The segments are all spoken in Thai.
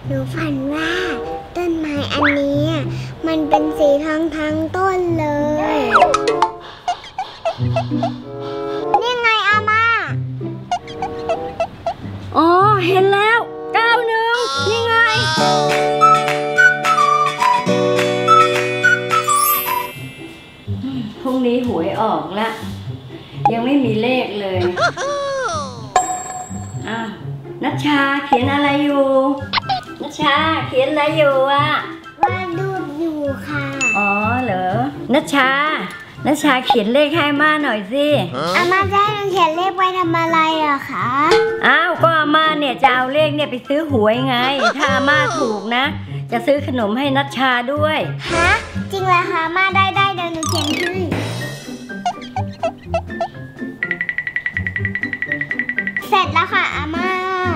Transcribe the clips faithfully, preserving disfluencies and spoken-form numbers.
หนูฝันว่าต้นไม้อันนี้มันเป็นสีทองทั้งต้นเลยนี่ไงอาม่าอ๋อเห็นแล้วเก้าหนึ่งนี่ไงพรุ่งนี้หวยออกละยังไม่มีเลขเลยอ้าวนัชชาเขียนอะไรอยู่นัชชาเขียนอะไรอยู่อะวาดรูปอยู่ค่ะอ๋อเหรอนัชชานัชชาเขียนเลขให้อาม่าหน่อยสิอาม่าจะให้หนูเขียนเลขไว้ทำอะไรอะคะอ้าวก็อาม่าเนี่ยจะเอาเลขเนี่ยไปซื้อหวยไงถ้าอาม่าถูกนะจะซื้อขนมให้นัชชาด้วยฮะจริงเหรอคะอาม่าได้ได้เดี๋ยวหนูเขียนให้เสร็จแล้วค่ะอาม่า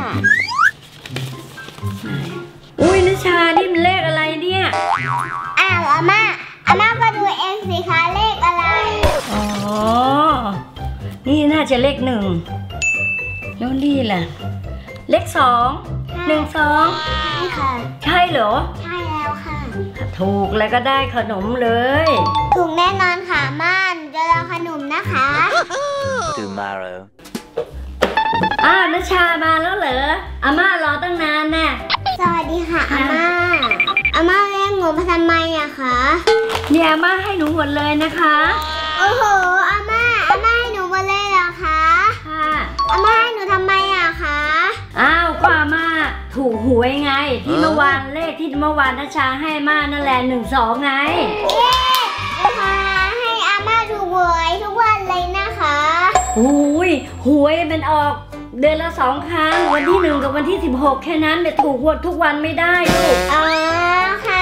อุ้ยนัชชานี่มันเลขอะไรเนี่ยอ้าวอาม่าอาม่าก็ดูเองสิคะเลขอะไรอ๋อนี่น่าจะเลขหนึ่งแล้วนี่ล่ะเลขสองหนึ่งสองใช่ค่ะใช่เหรอใช่แล้วค่ะถูกแล้วก็ได้ขนมเลยถูกแน่นอนค่ะม่านจะรอขนมนะคะ Tomorrow อ้าวนัชชามาแล้วเหรออาม่ารอตั้งนานแน่สวัสดีค่ะอาม่าอาม่าเรียกหนูมาทำไมอะคะเนี่ยอาม่าให้หนูหมดเลยนะคะโอ้โหอาม่าอาม่าให้หนูหมดเลยเหรอคะค่ะอาม่าให้หนูทำไมอะคะอ้าวก็อาม่าถูกหวยไงที่เมื่อวานเลขที่เมื่อวานนัชชาให้อาม่านั่นแหละหนึ่งสองไงเย้นะคะให้อาม่าถูกหวยทุกวันเลยนะคะหุยหวยมันออกเดือนละสองครั้งวันที่หนึ่งกับวันที่สิบหกแค่นั้นไม่ถูกหวดทุกวันไม่ได้ลูกอ๋อค่ะ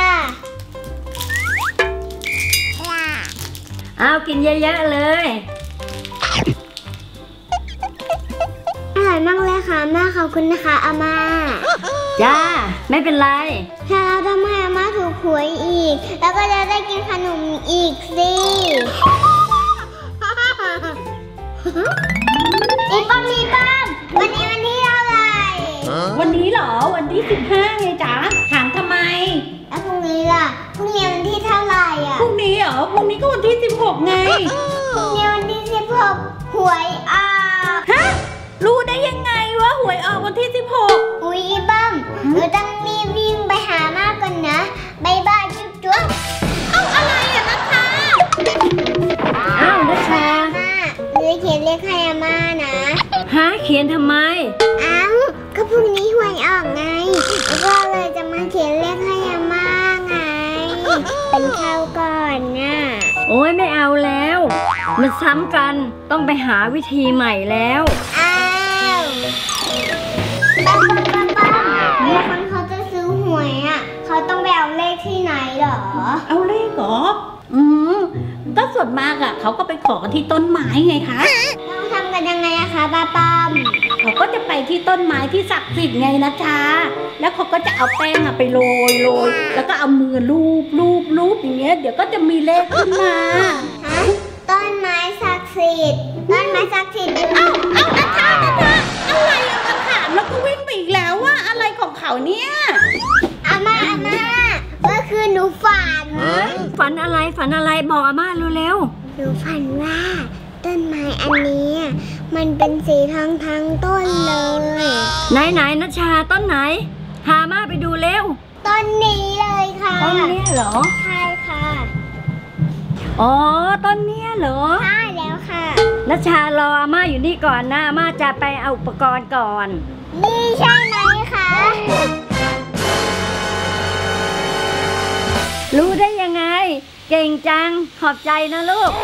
เอากินเยอะๆเลยอร่อยมากเลยค่ะอาม่าขอบคุณนะคะอาม่าจ้าไม่เป็นไรถ้าเราทำให้อาม่าถูกหวยอีกแล้วก็จะได้กินขนมอีกสิอีป้อมอีป้อมวันนี้วันที่เท่าไหร่วันนี้เหรอวันที่สิบห้าไงจ๊ะถามทำไมแล้วพรุ่งนี้ล่ะพรุ่งนี้วันที่เท่าไหร่อ่ะพรุ่งนี้เหรอพรุ่งนี้ก็วันที่สิบหกไงพรุ่งนี้วันที่สิบหกหวยออกฮะรู้ได้ยังไงว่าหวยออกวันที่สิบหกอุ้ยป้อมหนูต้องรีบวิ่งไปหาม่าก่อนนะบ๊ายบายจุ๊บจุ๊บเอ้าอะไรอ่ะนัชชาอ้าวนัชชาหนูเขียนเลขให้อาม่านะฮะเขียนทำไมอ้าวก็พรุ่งนี้หวยออกไงแล้วก็เลยจะมาเขียนเลขให้อาม่าไงเป็นข้าวก่อนน่ะโอ้ยไม่เอาแล้วมันซ้ำกันต้องไปหาวิธีใหม่แล้วอ้าวป้าป้าป้าป้าคนเขาจะซื้อหวยอ่ะเขาต้องไปเอาเลขที่ไหนหรอเอาเลขเหรออืมก็ส่วนมากอ่ะเขาก็ไปขอกันที่ต้นไม้ไงคะเราทำกันยังไงอะคะป้าป้าเขาก็จะไปที่ต้นไม้ที่ศักดิ์สิทธิ์ไงนะจ๊ะแล้วเขาก็จะเอาแป้งอะไปโรยโรยแล้วก็เอามือลูบลูบลูบอย่างเงี้ยเดี๋ยวก็จะมีเลขขึ้นมาฮะต้นไม้ศักดิ์สิทธิ์ต้นไม้ศักดิ์สิทธิ์เอ้าเอ้านัชชานัชชาอะไรอะมันถามแล้วก็วิ่งไปอีกแล้วว่าอะไรของเขาเนี่ยอาม่าอาม่าเมื่อคืนหนูฝันฝันอะไรฝันอะไรบอกอาม่าเร็วๆหนูฝันว่าต้นไม้อันนี้มันเป็นสีทองทั้งต้นเลยไหนไหนนัชชาต้นไหนพาม่าไปดูเร็วต้นนี้เลยค่ะต้นนี้เหรอใช่ค่ะอ๋อต้นนี้เหรอใช่แล้วค่ะนัชชารออาม่าอยู่นี่ก่อนนะอาม่าจะไปเอาอุปกรณ์ก่อนนี่ใช่ไหมคะรู้ได้ยังไงเก่งจังขอบใจนะลูก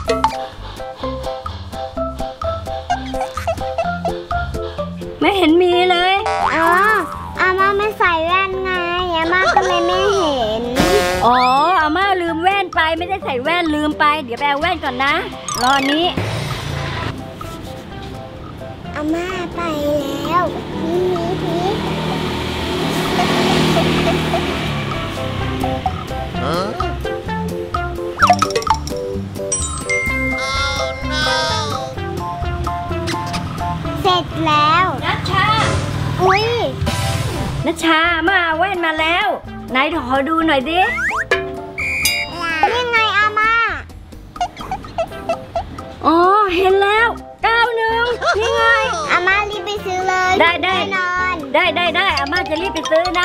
ไม่เห็นมีเลยอ๋ออาม่าไม่ใส่แว่นไงอาม่าก็เลยไม่เห็นอ๋ออาม่าลืมแว่นไปไม่ได้ใส่แว่นลืมไปเดี๋ยวไปเอาแว่นก่อนนะรอนี้อาม่าไปแล้วนี่นี่เสร็จแล้วนัชชาอุ้ยนัชชามาเอาแว่นมาแล้วไหนขอดูหน่อยดินี่ไงอาม่าอ๋อเห็นแล้วเก้าหนึ่งนี่ไงอาม่ารีบไปซื้อเลยได้ได้แน่นอนได้ได้ได้อาม่าจะรีบไปซื้อนะ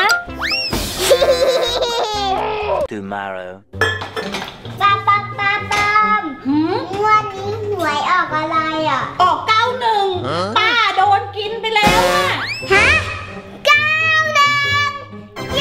Tomorrow ป้าป้าป้าป้ามหืมวันนี้หวยออกอะไรอ่ะออกเก้าหนึ่งป้าโดนกินไปแล้วอะฮะเก้าหนึ่งเย้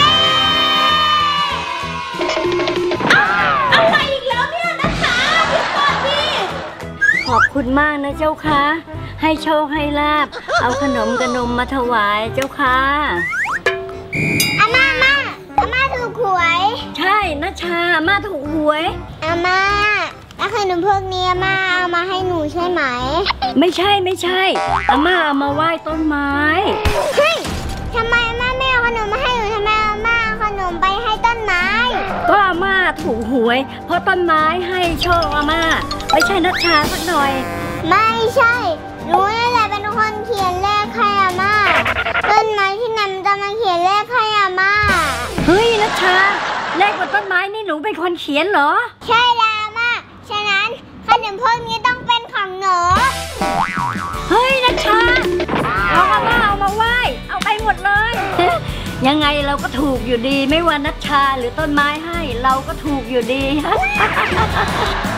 อะไรอีกแล้วเนี่ยนะคะเดี๋ยวก่อนดิขอบคุณมากนะเจ้าค่ะให้โชคให้ลาบเอาขนมกระนมมาถวายเจ้าค่ะอาม่าอาม่าอาม่าถูกหวยใช่นัชชาอาม่าถูกหวยอาม่าแล้วขนมพวกนี้อาม่าเอามาให้หนูใช่ไหมไม่ใช่ไม่ใช่อาม่าเอามาไหว้ต้นไม้เฮ้ยทำไมอาม่าไม่เอาขนมมาให้หนูทำไมอาม่าเอาขนมไปให้ต้นไม้ก็อาม่าถูกหวยเพราะต้นไม้ให้โชคอาม่าไม่ใช่นัชชาสักหน่อยไม่ใช่หนูนี่แหละเป็นคนเขียนเลขให้อาม่าต้นไม้ที่ไหนมันจะมาเขียนเลขให้อาม่าเฮ้ยนัชชาเลขบนต้นไม้นี่หนูเป็นคนเขียนเหรอใช่แล้วอาม่าฉะนั้นขนมพวกนี้ต้องเป็นของหนูเฮ้ยนัชชาเอาอาม่าเอามาไหว้เอาไปหมดเลย ยังไงเราก็ถูกอยู่ดีไม่ว่านัชชาหรือต้นไม้ให้เราก็ถูกอยู่ดี